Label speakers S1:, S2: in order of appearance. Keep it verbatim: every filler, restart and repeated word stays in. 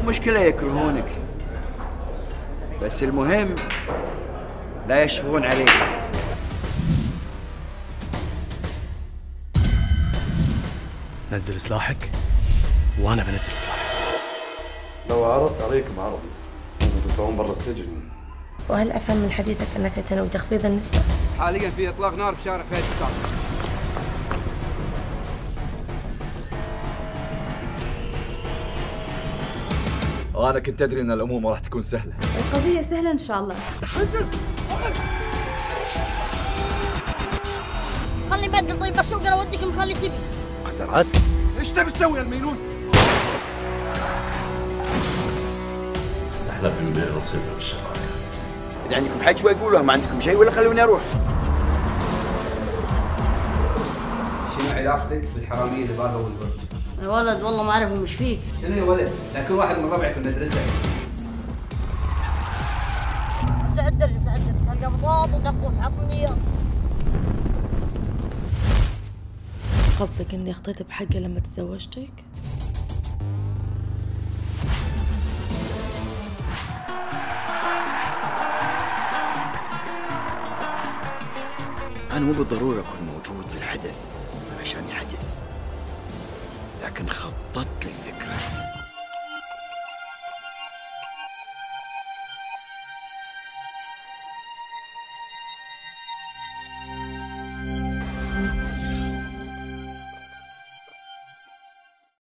S1: مشكلة يكرهونك، بس المهم لا يشفقون عليك.
S2: نزل سلاحك وانا بنزل سلاحي.
S3: لو عرضت عليكم عرض تدفعون برا السجن.
S4: وهل افهم من حديثك انك تنوي تخفيض النسبة؟
S5: حاليا في اطلاق نار بشارع فهد السابق.
S3: انا كنت ادري ان الامور ما راح تكون سهله.
S6: القضيه سهله ان شاء الله.
S7: خلي بدل. طيب بس اقدر اوديك مخلي تبي.
S3: قدرات؟
S5: ايش تبي تسوي يا المينون؟
S3: احنا بنبيع نصيبنا بالشراكه.
S1: اذا عندكم حجوه قولوها، ما عندكم شيء ولا خلوني اروح.
S5: شنو علاقتك بالحراميه اللي باغوا البرج؟
S7: يا ولد والله ما اعرفهم ايش فيك.
S5: شنو يا ولد؟ لكن واحد من ربعك من المدرسه.
S7: ارجع الدرس ارجع الدرس تلقى بطاط ودقوس عطني اياه.
S4: قصدك اني اخطيت بحقه لما تزوجتك؟
S1: أنا مو بالضرورة أكون موجود في الحدث عشان يحدث، لكن خططت للفكرة.